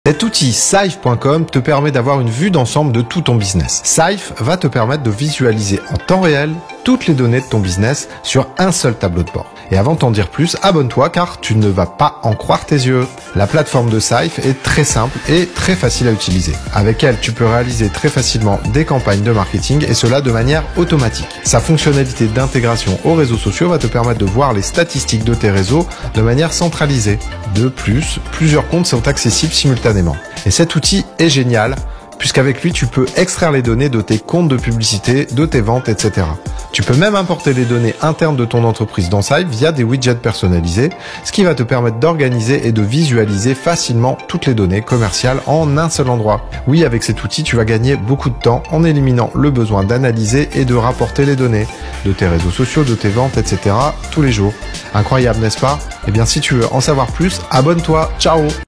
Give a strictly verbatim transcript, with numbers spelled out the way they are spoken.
Cet outil Syfe point com te permet d'avoir une vue d'ensemble de tout ton business. Syfe va te permettre de visualiser en temps réel toutes les données de ton business sur un seul tableau de bord. Et avant de t'en dire plus, abonne-toi car tu ne vas pas en croire tes yeux. La plateforme de Syfe est très simple et très facile à utiliser. Avec elle, tu peux réaliser très facilement des campagnes de marketing et cela de manière automatique. Sa fonctionnalité d'intégration aux réseaux sociaux va te permettre de voir les statistiques de tes réseaux de manière centralisée. De plus, plusieurs comptes sont accessibles simultanément. Et cet outil est génial puisqu'avec lui, tu peux extraire les données de tes comptes de publicité, de tes ventes, et cetera. Tu peux même importer les données internes de ton entreprise dans Syfe via des widgets personnalisés, ce qui va te permettre d'organiser et de visualiser facilement toutes les données commerciales en un seul endroit. Oui, avec cet outil, tu vas gagner beaucoup de temps en éliminant le besoin d'analyser et de rapporter les données de tes réseaux sociaux, de tes ventes, et cetera tous les jours. Incroyable, n'est-ce pas? Eh bien, si tu veux en savoir plus, abonne-toi. Ciao!